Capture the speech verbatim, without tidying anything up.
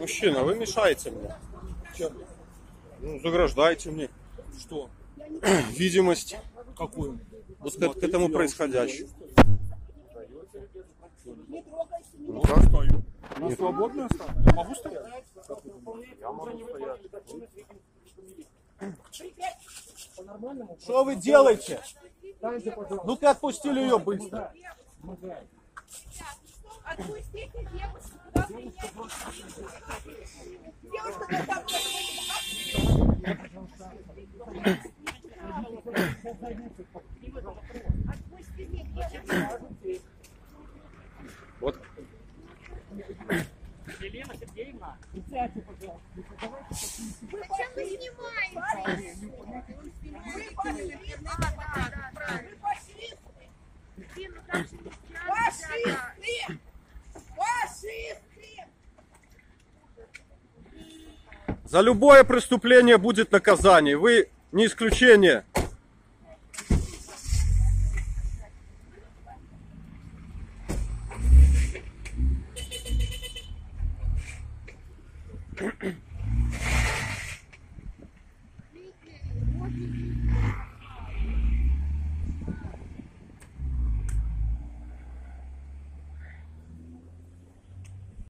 Мужчина, вы мешаете мне. Чем? Ну, заграждаете мне Что? видимость Какую? вот к, к этому происходящему. Ну, да, стою. На свободную оставлю. Я могу стоять? Я могу стоять. Что вы делаете? Ну-ка отпустили ее быстро. Отпустите девушку, куда принять? Девушка, ты там отпустите девушку. Вот. Елена Сергеевна, присядьте, пожалуйста. Зачем вы снимаете? Вы пошли, вы пошли. Фашисты! Фашисты! За любое преступление будет наказание. Вы не исключение.